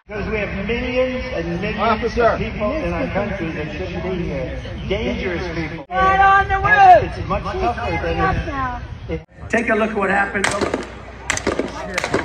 Because we have millions and millions of people in our country that shouldn't be here. Dangerous people. Right on the roof! It's much tougher than it. Take a look at what happened.